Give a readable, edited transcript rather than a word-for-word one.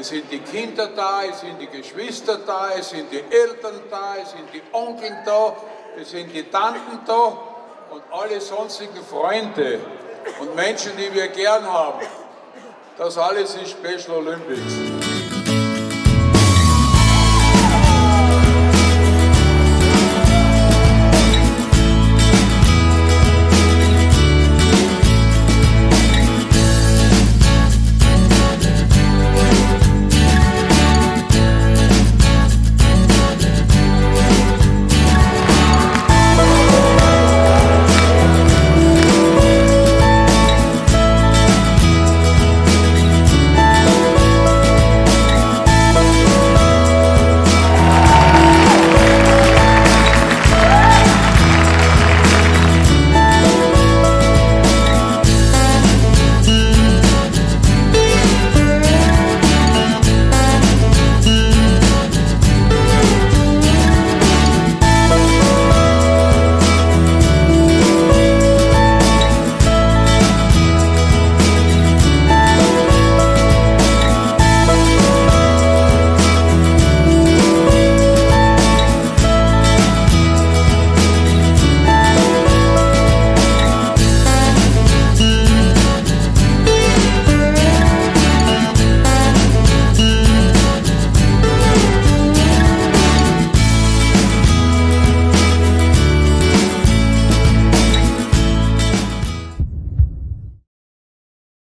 Es sind die Kinder da, es sind die Geschwister da, es sind die Eltern da, es sind die Onkel da, es sind die Tanten da und alle sonstigen Freunde und Menschen, die wir gern haben. Das alles ist Special Olympics.